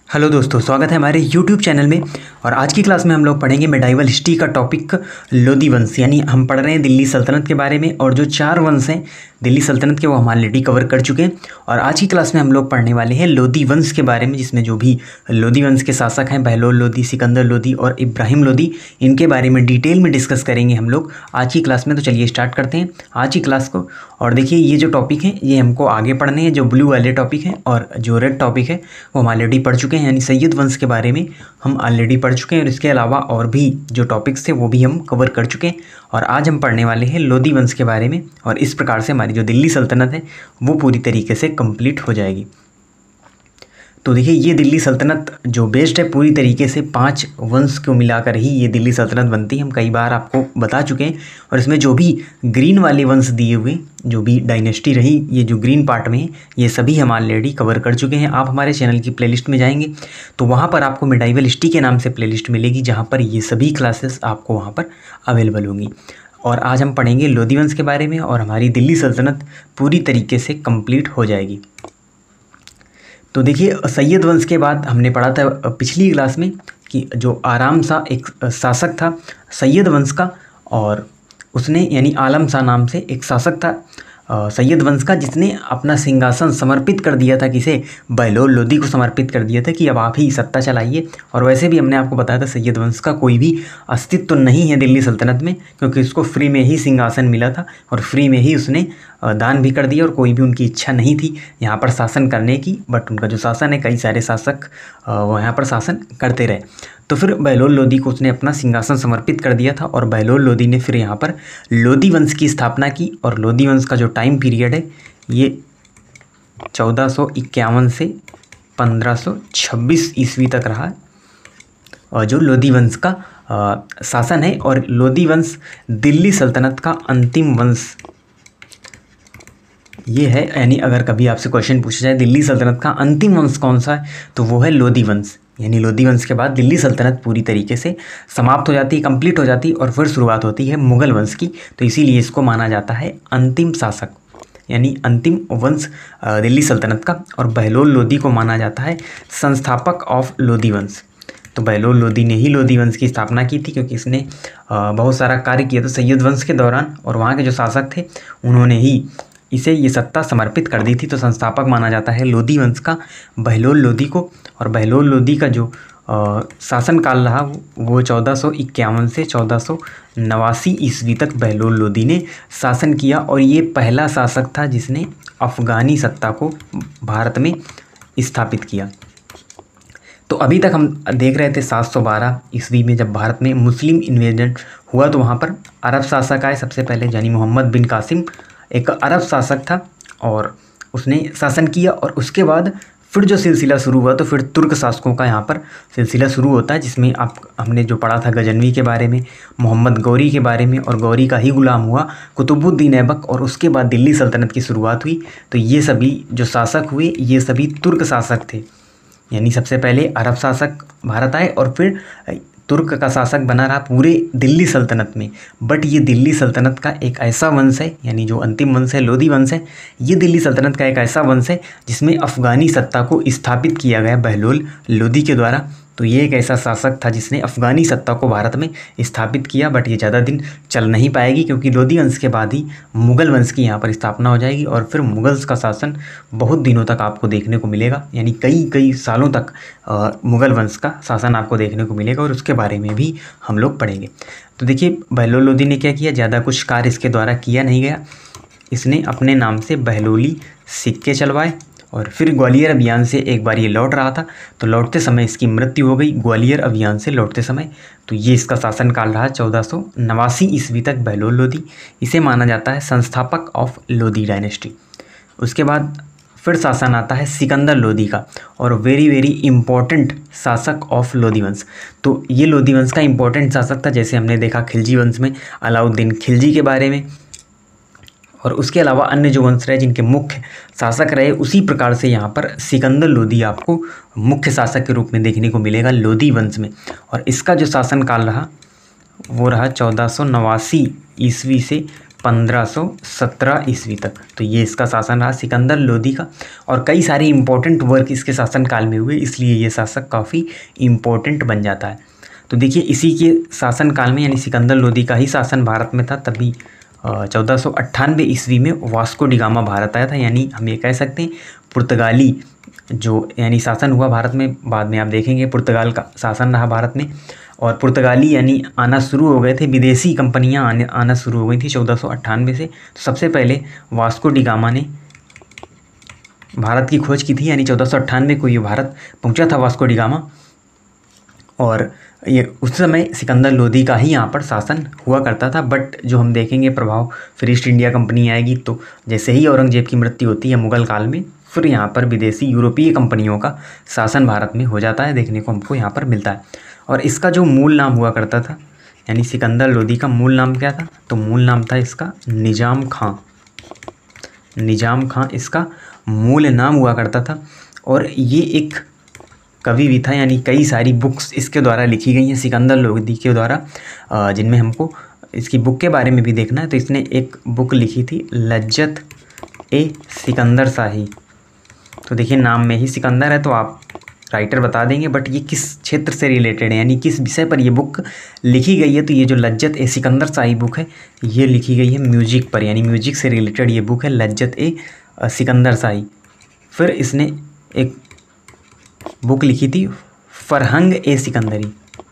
Hello दोस्तों, स्वागत है हमारे YouTube चैनल में। और आज की क्लास में हम लोग पढ़ेंगे मेडाइवल हिस्ट्री का टॉपिक लोदी वंश। यानी हम पढ़ रहे हैं दिल्ली सल्तनत के बारे में, और जो 4 वंश हैं दिल्ली सल्तनत के वो हम ऑलरेडी कवर कर चुके हैं। और आज की क्लास में हम लोग पढ़ने वाले हैं लोदी वंश के बारे में, जिसमें जो भी लोदी वंश के शासक हैं बहलोल लोदी, सिकंदर लोदी और इब्राहिम लोदी, इनके बारे में डिटेल में डिस्कस करेंगे हम लोग आज की क्लास में। तो चलिए स्टार्ट करते हैं आज की क्लास को। और देखिए, ये जो टॉपिक है ये हमको आगे पढ़ने हैं। जो ब्लू वाले टॉपिक हैं और जो रेड टॉपिक है वो हम ऑलरेडी पढ़ चुके हैं। यानी सैयद वंश के बारे में हम ऑलरेडी पढ़ चुके हैं, और इसके अलावा और भी जो टॉपिक्स थे वो भी हम कवर कर चुके हैं। और आज हम पढ़ने वाले हैं लोदी वंश के बारे में, और इस प्रकार से हमारी जो दिल्ली सल्तनत है वो पूरी तरीके से कंप्लीट हो जाएगी। तो देखिए, ये दिल्ली सल्तनत जो बेस्ड है पूरी तरीके से 5 वंश को मिलाकर ही ये दिल्ली सल्तनत बनती है। हम कई बार आपको बता चुके हैं। और इसमें जो भी ग्रीन वाले वंश दिए हुए, जो भी डायनेस्टी रही, ये जो ग्रीन पार्ट में है, ये सभी हम ऑलरेडी कवर कर चुके हैं। आप हमारे चैनल की प्लेलिस्ट में जाएंगे तो वहाँ पर आपको मेडाइवल हिस्ट्री के नाम से प्लेलिस्ट मिलेगी, जहाँ पर ये सभी क्लासेस आपको वहाँ पर अवेलेबल होंगी। और आज हम पढ़ेंगे लोदी वंश के बारे में, और हमारी दिल्ली सल्तनत पूरी तरीके से कंप्लीट हो जाएगी। तो देखिए, सैयद वंश के बाद हमने पढ़ा था पिछली क्लास में कि जो आराम शाह एक शासक था सैयद वंश का, और उसने यानी आलम शाह नाम से एक शासक था सैयद वंश का, जिसने अपना सिंहासन समर्पित कर दिया था। किसे? बहलोल लोदी को समर्पित कर दिया था कि अब आप ही सत्ता चलाइए। और वैसे भी हमने आपको बताया था सैयद वंश का कोई भी अस्तित्व तो नहीं है दिल्ली सल्तनत में, क्योंकि उसको फ्री में ही सिंहासन मिला था और फ्री में ही उसने दान भी कर दिया, और कोई भी उनकी इच्छा नहीं थी यहाँ पर शासन करने की। बट उनका जो शासन है, कई सारे शासक यहाँ पर शासन करते रहे। तो फिर बहलोल लोदी को उसने अपना सिंहासन समर्पित कर दिया था, और बहलोल लोदी ने फिर यहाँ पर लोदी वंश की स्थापना की। और लोदी वंश का जो टाइम पीरियड है ये 1451 से 1526 ईस्वी तक रहा, और जो लोदी वंश का शासन है। और लोदी वंश दिल्ली सल्तनत का अंतिम वंश ये है। यानी अगर कभी आपसे क्वेश्चन पूछा जाए दिल्ली सल्तनत का अंतिम वंश कौन सा है, तो वो है लोदी वंश। यानी लोदी वंश के बाद दिल्ली सल्तनत पूरी तरीके से समाप्त हो जाती है, कंप्लीट हो जाती है, और फिर शुरुआत होती है मुगल वंश की। तो इसीलिए इसको माना जाता है अंतिम शासक, यानी अंतिम वंश दिल्ली सल्तनत का। और बहलोल लोदी को माना जाता है संस्थापक ऑफ लोदी वंश। तो बहलोल लोदी ने ही लोदी वंश की स्थापना की थी, क्योंकि इसने बहुत सारा कार्य किया था सैयद वंश के दौरान, और वहाँ के जो शासक थे उन्होंने ही इसे ये सत्ता समर्पित कर दी थी। तो संस्थापक माना जाता है लोदी वंश का बहलोल लोदी को। और बहलोल लोदी का जो शासनकाल रहा वो 1451 से 1489 ईस्वी तक बहलोल लोदी ने शासन किया। और ये पहला शासक था जिसने अफ़गानी सत्ता को भारत में स्थापित किया। तो अभी तक हम देख रहे थे 712 ईस्वी में जब भारत में मुस्लिम इन्वेजन हुआ, तो वहाँ पर अरब शासक आए सबसे पहले, यानी मोहम्मद बिन कासिम एक अरब शासक था, और उसने शासन किया। और उसके बाद फिर जो सिलसिला शुरू हुआ, तो फिर तुर्क शासकों का यहाँ पर सिलसिला शुरू होता है, जिसमें हमने जो पढ़ा था गजनवी के बारे में, मोहम्मद गौरी के बारे में, और गौरी का ही गुलाम हुआ कुतुबुद्दीन ऐबक। और उसके बाद दिल्ली सल्तनत की शुरुआत हुई। तो ये सभी जो शासक हुए ये सभी तुर्क शासक थे। यानी सबसे पहले अरब शासक भारत आए, और फिर तुर्क का शासक बना रहा पूरे दिल्ली सल्तनत में। बट ये दिल्ली सल्तनत का एक ऐसा वंश है, यानी जो अंतिम वंश है लोदी वंश है, ये दिल्ली सल्तनत का एक ऐसा वंश है जिसमें अफ़गानी सत्ता को स्थापित किया गया बहलोल लोदी के द्वारा। तो ये एक ऐसा शासक था जिसने अफ़गानी सत्ता को भारत में स्थापित किया। बट ये ज़्यादा दिन चल नहीं पाएगी, क्योंकि लोदी वंश के बाद ही मुग़ल वंश की यहाँ पर स्थापना हो जाएगी, और फिर मुग़ल्स का शासन बहुत दिनों तक आपको देखने को मिलेगा। यानी कई सालों तक मुग़ल वंश का शासन आपको देखने को मिलेगा, और उसके बारे में भी हम लोग पढ़ेंगे। तो देखिए, बहलोल लोदी ने क्या किया, ज़्यादा कुछ कार्य इसके द्वारा किया नहीं गया। इसने अपने नाम से बहलोली सिक्के चलवाए, और फिर ग्वालियर अभियान से एक बार ये लौट रहा था, तो लौटते समय इसकी मृत्यु हो गई ग्वालियर अभियान से लौटते समय। तो ये इसका शासनकाल रहा 1489 ईस्वी तक बहलोल लोदी। इसे माना जाता है संस्थापक ऑफ लोदी डायनेस्टी। उसके बाद फिर शासन आता है सिकंदर लोदी का, और वेरी इम्पोर्टेंट शासक ऑफ लोदी वंश। तो ये लोदी वंश का इम्पोर्टेंट शासक था। जैसे हमने देखा खिलजी वंश में अलाउद्दीन खिलजी के बारे में, और उसके अलावा अन्य जो वंश रहे जिनके मुख्य शासक रहे, उसी प्रकार से यहाँ पर सिकंदर लोदी आपको मुख्य शासक के रूप में देखने को मिलेगा लोदी वंश में। और इसका जो शासनकाल रहा वो रहा 1489 ईस्वी से 1517 ईस्वी तक। तो ये इसका शासन रहा सिकंदर लोदी का, और कई सारे इंपॉर्टेंट वर्क इसके शासनकाल में हुए, इसलिए ये शासक काफ़ी इम्पोर्टेंट बन जाता है। तो देखिए इसी के शासनकाल में, यानी सिकंदर लोदी का ही शासन भारत में था, तभी 1498 ईस्वी में वास्को डी गामा भारत आया था। यानी हम ये कह सकते हैं पुर्तगाली जो यानी शासन हुआ भारत में, बाद में आप देखेंगे पुर्तगाल का शासन रहा भारत में, और पुर्तगाली यानी आना शुरू हो गए थे, विदेशी कंपनियां आना शुरू हो गई थी 1498 से। तो सबसे पहले वास्को डी गामा ने भारत की खोज की थी, यानी 1498 को ये भारत पहुंचा था वास्को डी गामा, और ये उस समय सिकंदर लोदी का ही यहाँ पर शासन हुआ करता था। बट जो हम देखेंगे प्रभाव फिर ईस्ट इंडिया कंपनी आएगी, तो जैसे ही औरंगजेब की मृत्यु होती है मुगल काल में, फिर यहाँ पर विदेशी यूरोपीय कंपनियों का शासन भारत में हो जाता है, देखने को हमको यहाँ पर मिलता है। और इसका जो मूल नाम हुआ करता था, यानी सिकंदर लोदी का मूल नाम क्या था, तो मूल नाम था इसका निजाम खां। निजाम खां इसका मूल नाम हुआ करता था, और ये एक कवि भी था, यानी कई सारी बुक्स इसके द्वारा लिखी गई हैं सिकंदर लोदी के द्वारा, जिनमें हमको इसकी बुक के बारे में भी देखना है। तो इसने एक बुक लिखी थी लज्जत ए सिकंदर शाही। तो देखिए नाम में ही सिकंदर है, तो आप राइटर बता देंगे, बट ये किस क्षेत्र से रिलेटेड है, यानी किस विषय पर ये बुक लिखी गई है। तो ये जो लज्जत ए सिकंदर शाही बुक है, ये लिखी गई है म्यूजिक पर, यानी म्यूजिक से रिलेटेड ये बुक है लज्जत ए सिकंदर शाही। फिर इसने एक बुक लिखी थी फरहंग ए सिकंदरी।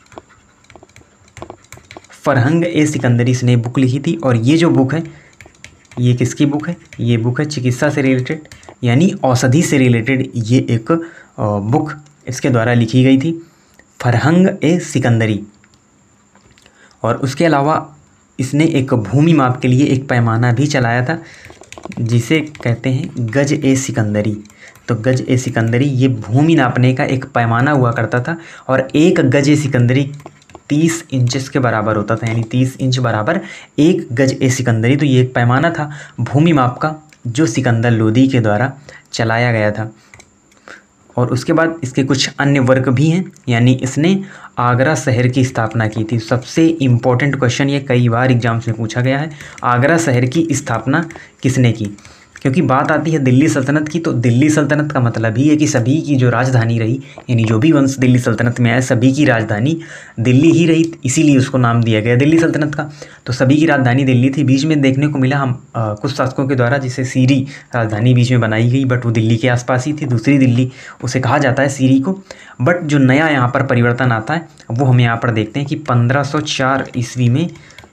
फरहंग ए सिकंदरी इसने बुक लिखी थी, और ये जो बुक है ये किसकी बुक है, ये बुक है चिकित्सा से रिलेटेड, यानी औषधि से रिलेटेड ये एक बुक इसके द्वारा लिखी गई थी, फरहंग ए सिकंदरी। और उसके अलावा इसने एक भूमि माप के लिए एक पैमाना भी चलाया था, जिसे कहते हैं गज ए सिकंदरी। तो गज ए सिकंदरी ये भूमि नापने का एक पैमाना हुआ करता था, और एक गज ए सिकंदरी 30 इंचेस के बराबर होता था, यानी 30 इंच बराबर एक गज ए सिकंदरी। तो ये एक पैमाना था भूमि माप का, जो सिकंदर लोदी के द्वारा चलाया गया था। और उसके बाद इसके कुछ अन्य वर्क भी हैं, यानी इसने आगरा शहर की स्थापना की थी। सबसे इम्पोर्टेंट क्वेश्चन ये कई बार एग्जाम्स में पूछा गया है, आगरा शहर की स्थापना किसने की। क्योंकि बात आती है दिल्ली सल्तनत की, तो दिल्ली सल्तनत का मतलब ही है कि सभी की जो राजधानी रही, यानी जो भी वंश दिल्ली सल्तनत में आए सभी की राजधानी दिल्ली ही रही, इसीलिए उसको नाम दिया गया दिल्ली सल्तनत का। तो सभी की राजधानी दिल्ली थी। बीच में देखने को मिला हम कुछ शासकों के द्वारा, जिसे सीरी राजधानी बीच में बनाई गई, बट वो दिल्ली के आसपास ही थी, दूसरी दिल्ली उसे कहा जाता है सीरी को। बट जो नया यहाँ पर परिवर्तन आता है वो हम यहाँ पर देखते हैं कि 1504 ईस्वी में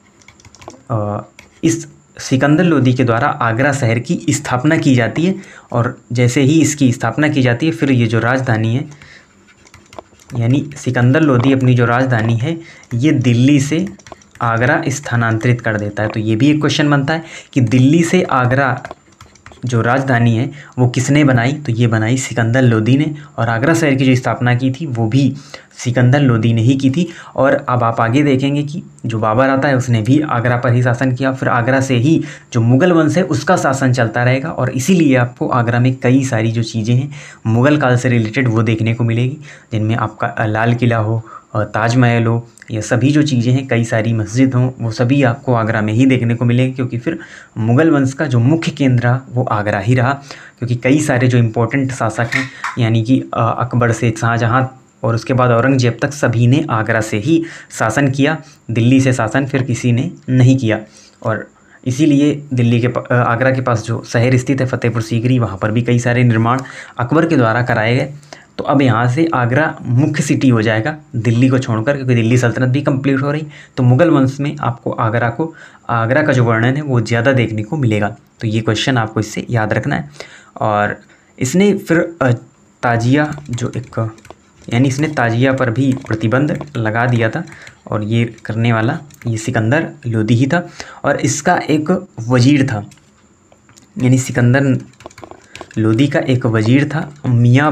इस सिकंदर लोदी के द्वारा आगरा शहर की स्थापना की जाती है। और जैसे ही इसकी स्थापना की जाती है, फिर ये जो राजधानी है, यानी सिकंदर लोदी अपनी जो राजधानी है ये दिल्ली से आगरा स्थानांतरित कर देता है। तो ये भी एक क्वेश्चन बनता है कि दिल्ली से आगरा जो राजधानी है वो किसने बनाई, तो ये बनाई सिकंदर लोदी ने। और आगरा शहर की जो स्थापना की थी वो भी सिकंदर लोदी ने ही की थी। और अब आप आगे देखेंगे कि जो बाबर आता है उसने भी आगरा पर ही शासन किया, फिर आगरा से ही जो मुगल वंश है उसका शासन चलता रहेगा। और इसीलिए आपको आगरा में कई सारी जो चीज़ें हैं मुगल काल से रिलेटेड वो देखने को मिलेगी, जिनमें आपका लाल किला हो, ताजमहल हो, ये सभी जो चीज़ें हैं, कई सारी मस्जिद हों, वो सभी आपको आगरा में ही देखने को मिलेंगे। क्योंकि फिर मुगल वंश का जो मुख्य केंद्र रहा वो आगरा ही रहा, क्योंकि कई सारे जो इम्पोर्टेंट शासक हैं, यानी कि अकबर से शाहजहाँ और उसके बाद औरंगजेब तक, सभी ने आगरा से ही शासन किया। दिल्ली से शासन फिर किसी ने नहीं किया। और इसीलिए दिल्ली के आगरा के पास जो शहर स्थित है फतेहपुर सीकरी, वहाँ पर भी कई सारे निर्माण अकबर के द्वारा कराए गए। तो अब यहाँ से आगरा मुख्य सिटी हो जाएगा दिल्ली को छोड़कर, क्योंकि दिल्ली सल्तनत भी कंप्लीट हो रही। तो मुगल वंश में आपको आगरा का जो वर्णन है वो ज़्यादा देखने को मिलेगा। तो ये क्वेश्चन आपको इससे याद रखना है। और इसने फिर ताजिया जो एक, यानी इसने ताजिया पर भी प्रतिबंध लगा दिया था, और ये करने वाला ये सिकंदर लोदी ही था। और इसका एक वजीर था, यानी सिकंदर लोदी का एक वजीर था मियाँ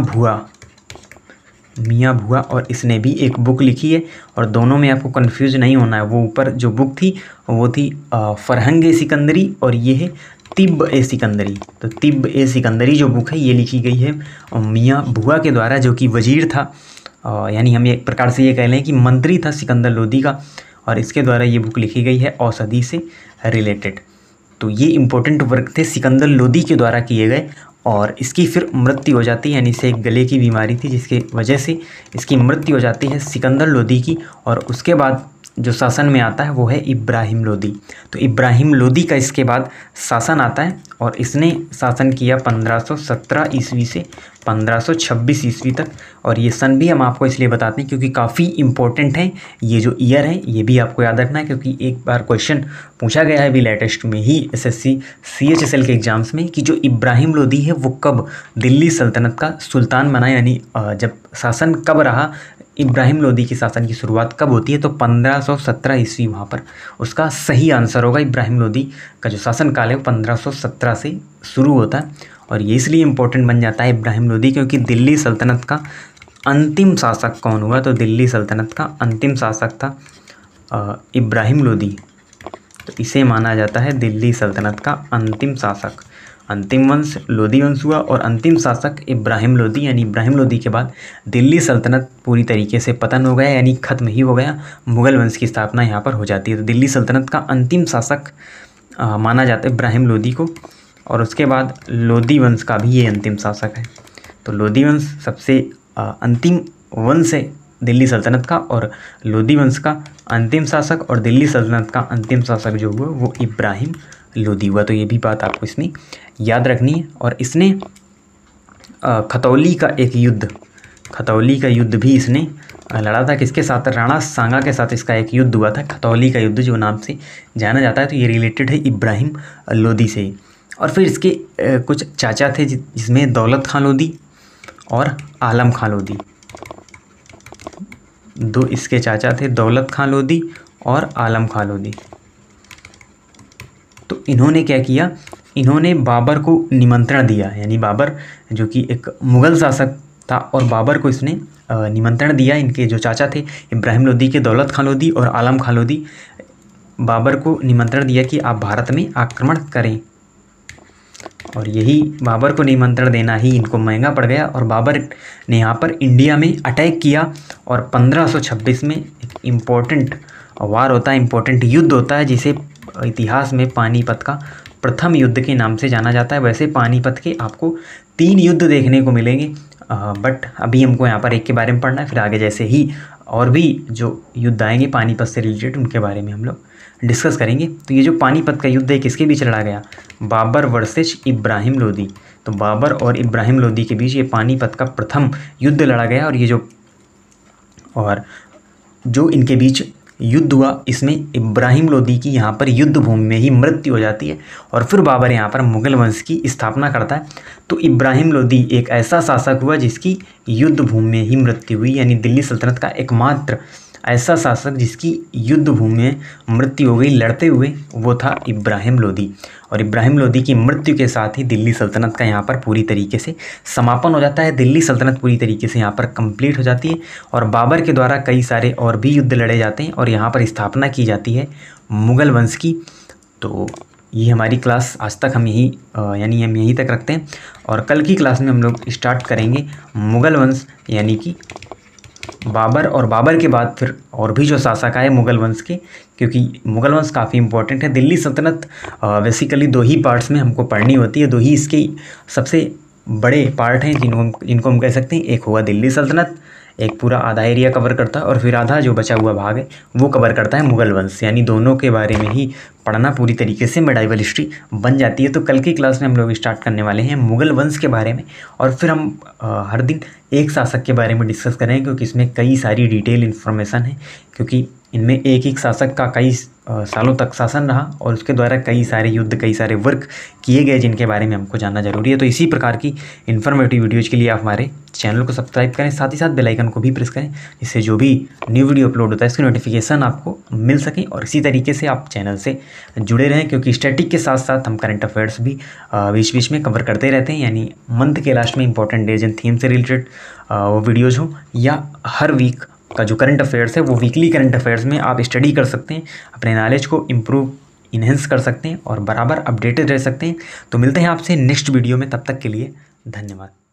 भुआ, और इसने भी एक बुक लिखी है। और दोनों में आपको कंफ्यूज नहीं होना है, वो ऊपर जो बुक थी वो थी फरहंग ए सिकंदरी, और ये है तिब्ब ए सिकंदरी। तो तिब्ब ए सिकंदरी जो बुक है ये लिखी गई है मियाँ भुआ के द्वारा, जो कि वजीर था, यानी हम एक प्रकार से ये कह लें कि मंत्री था सिकंदर लोदी का। और इसके द्वारा ये बुक लिखी गई है औषधि से रिलेटेड। तो ये इम्पोर्टेंट वर्क थे सिकंदर लोदी के द्वारा किए गए, और इसकी फिर मृत्यु हो जाती है, यानी इसे एक गले की बीमारी थी जिसके वजह से इसकी मृत्यु हो जाती है सिकंदर लोदी की। और उसके बाद जो शासन में आता है वो है इब्राहिम लोदी। तो इब्राहिम लोदी का इसके बाद शासन आता है, और इसने शासन किया 1517 ईस्वी से 1526 ईस्वी तक। और ये सन भी हम आपको इसलिए बताते हैं क्योंकि काफ़ी इंपॉर्टेंट है ये जो ईयर है, ये भी आपको याद रखना है, क्योंकि एक बार क्वेश्चन पूछा गया है अभी लेटेस्ट में ही एसएससी CHSL के एग्जाम्स में कि जो इब्राहिम लोदी है वो कब दिल्ली सल्तनत का सुल्तान बना, यानी जब शासन कब रहा, इब्राहिम लोदी की शासन की शुरुआत कब होती है, तो 1517 ईस्वी वहाँ पर उसका सही आंसर होगा। इब्राहिम लोदी का जो शासनकाल है वो 1517 से शुरू होता है, और ये इसलिए इम्पोर्टेंट बन जाता है इब्राहिम लोदी क्योंकि दिल्ली सल्तनत का अंतिम शासक कौन हुआ, तो दिल्ली सल्तनत का अंतिम शासक था इब्राहिम लोदी। तो इसे माना जाता है दिल्ली सल्तनत का अंतिम शासक। अंतिम वंश लोदी वंश हुआ और अंतिम शासक इब्राहिम लोदी, यानी इब्राहिम लोदी के बाद दिल्ली सल्तनत पूरी तरीके से पतन हो गया, यानी ख़त्म ही हो गया। मुग़ल वंश की स्थापना यहाँ पर हो जाती है। तो दिल्ली सल्तनत का अंतिम शासक माना जाता है इब्राहिम लोदी को, और उसके बाद लोदी वंश का भी ये अंतिम शासक है। तो लोदी वंश सबसे अंतिम वंश है दिल्ली सल्तनत का, और लोदी वंश का अंतिम शासक और दिल्ली सल्तनत का अंतिम शासक जो हुआ वो इब्राहिम लोदी हुआ। तो ये भी बात आपको इसमें याद रखनी है। और इसने खतौली का युद्ध भी इसने लड़ा था। किसके साथ? राणा सांगा के साथ इसका एक युद्ध हुआ था, खतौली का युद्ध जो नाम से जाना जाता है। तो ये रिलेटेड है इब्राहिम लोदी से। और फिर इसके कुछ चाचा थे जिसमें दौलत खां लोदी और आलम खां लोदी, दो इसके चाचा थे, दौलत खां लोदी और आलम खां लोदी। तो इन्होंने क्या किया, इन्होंने बाबर को निमंत्रण दिया, यानी बाबर जो कि एक मुग़ल शासक था, और बाबर को इसने निमंत्रण दिया। इनके जो चाचा थे इब्राहिम लोदी के, दौलत खां लोदी और आलम खां लोदी, बाबर को निमंत्रण दिया कि आप भारत में आक्रमण करें। और यही बाबर को निमंत्रण देना ही इनको महंगा पड़ गया, और बाबर ने यहाँ पर इंडिया में अटैक किया। और 1526 में एक इम्पोर्टेंट वार होता है, इम्पोर्टेंट युद्ध होता है, जिसे इतिहास में पानीपत का प्रथम युद्ध के नाम से जाना जाता है। वैसे पानीपत के आपको 3 युद्ध देखने को मिलेंगे, बट अभी हमको यहाँ पर एक के बारे में पढ़ना है, फिर आगे जैसे ही और भी जो युद्ध आएंगे पानीपत से रिलेटेड उनके बारे में हम लोग डिस्कस करेंगे। तो ये जो पानीपत का युद्ध है किसके बीच लड़ा गया? बाबर वर्सेस इब्राहिम लोदी। तो बाबर और इब्राहिम लोदी के बीच ये पानीपत का प्रथम युद्ध लड़ा गया। और जो इनके बीच युद्ध हुआ इसमें इब्राहिम लोदी की यहाँ पर युद्ध भूमि में ही मृत्यु हो जाती है, और फिर बाबर यहाँ पर मुग़ल वंश की स्थापना करता है। तो इब्राहिम लोदी एक ऐसा शासक हुआ जिसकी युद्ध भूमि में ही मृत्यु हुई, यानी दिल्ली सल्तनत का एकमात्र ऐसा शासक जिसकी युद्ध भूमि में मृत्यु हो गई लड़ते हुए, वो था इब्राहिम लोदी। और इब्राहिम लोदी की मृत्यु के साथ ही दिल्ली सल्तनत का यहाँ पर पूरी तरीके से समापन हो जाता है। दिल्ली सल्तनत पूरी तरीके से यहाँ पर कंप्लीट हो जाती है, और बाबर के द्वारा कई सारे और भी युद्ध लड़े जाते हैं, और यहाँ पर स्थापना की जाती है मुग़ल वंश की। तो ये हमारी क्लास आज तक हम यहीं तक रखते हैं, और कल की क्लास में हम लोग स्टार्ट करेंगे मुग़ल वंश, यानी कि बाबर, और बाबर के बाद फिर और भी जो शासक आए मुग़ल वंश के, क्योंकि मुग़ल वंश काफ़ी इंपॉर्टेंट है। दिल्ली सल्तनत बेसिकली 2 ही पार्ट्स में हमको पढ़नी होती है, 2 ही इसके सबसे बड़े पार्ट हैं जिनको हम कह सकते हैं। एक हुआ दिल्ली सल्तनत, एक पूरा आधा एरिया कवर करता है, और फिर आधा जो बचा हुआ भाग है वो कवर करता है मुग़ल वंश, यानी दोनों के बारे में ही पढ़ना पूरी तरीके से मेडाइवल हिस्ट्री बन जाती है। तो कल की क्लास में हम लोग स्टार्ट करने वाले हैं मुग़ल वंश के बारे में, और फिर हम हर दिन एक शासक के बारे में डिस्कस करेंगे, क्योंकि इसमें कई सारी डिटेल इन्फॉर्मेशन है, क्योंकि इनमें एक शासक का कई सालों तक शासन रहा, और उसके द्वारा कई सारे युद्ध, कई सारे वर्क किए गए जिनके बारे में हमको जानना जरूरी है। तो इसी प्रकार की इन्फॉर्मेटिव वीडियोज़ के लिए आप हमारे चैनल को सब्सक्राइब करें, साथ ही साथ बेल आइकन को भी प्रेस करें, जिससे जो भी न्यू वीडियो अपलोड होता है इसकी नोटिफिकेशन आपको मिल सके, और इसी तरीके से आप चैनल से जुड़े रहें, क्योंकि स्टैटिक के साथ साथ हम करंट अफेयर्स भी बीच बीच में कवर करते रहते हैं। यानी मंथ के लास्ट में इंपॉर्टेंट डेज एंड थीम से रिलेटेड वो वीडियोज़ हो, या हर वीक का जो करंट अफेयर्स है वो वीकली करंट अफेयर्स में आप स्टडी कर सकते हैं, अपने नॉलेज को इन्हेंस कर सकते हैं, और बराबर अपडेटेड रह सकते हैं। तो मिलते हैं आपसे नेक्स्ट वीडियो में, तब तक के लिए धन्यवाद।